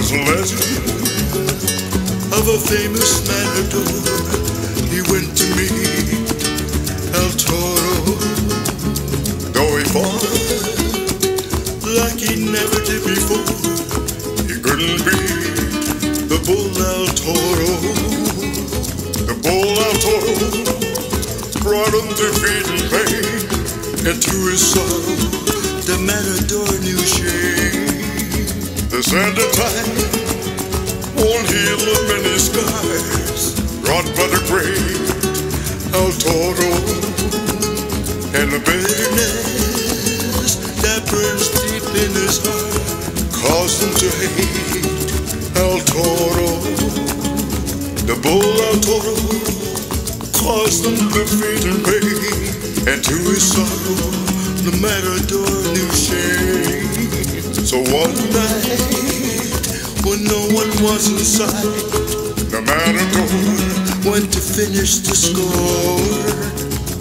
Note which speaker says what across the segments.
Speaker 1: There's a legend of a famous matador. He went to meet El Toro. Though he fought like he never did before, he couldn't beat the bull El Toro. The bull El Toro brought him defeat and pain, and to his sorrow the matador knew shame. The sand of time won't heal the many scars wrought by the great El Toro, and the bitterness that burns deep in his heart caused him to hate El Toro. The bull El Toro caused him defeat and pain, and to his sorrow the matador knew shame. So one night, when no one was in sight, the matador went to finish the score.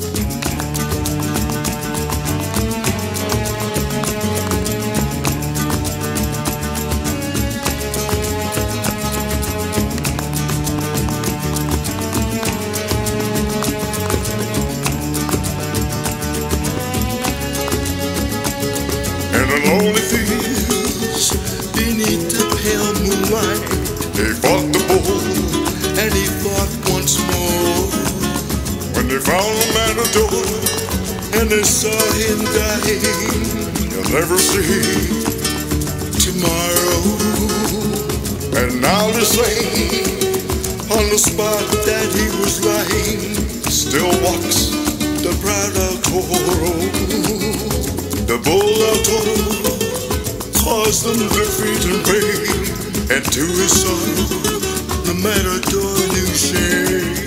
Speaker 1: In the lonely fields beneath the pale moonlight, they fought the bull and he fought once more. When they found the matador and they saw him dying, you'll never see tomorrow. And now the same on the spot that he was lying still walks the proud El Toro. The bull El Toro caused them defeat and pain, and to his sorrow the matador knew shame.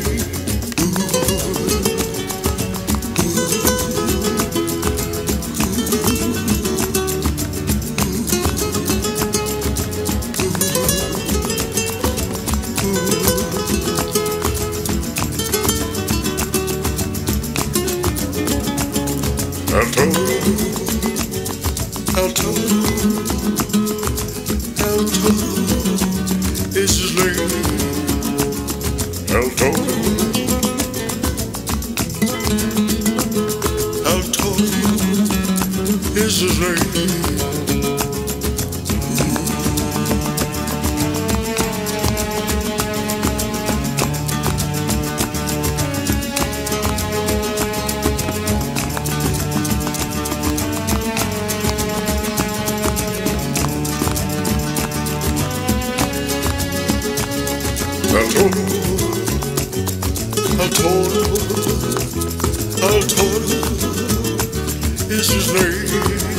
Speaker 1: El Toro, El Toro, El Toro is his name. El Toro, El Toro is his name. El Toro, El Toro, El Toro is his name.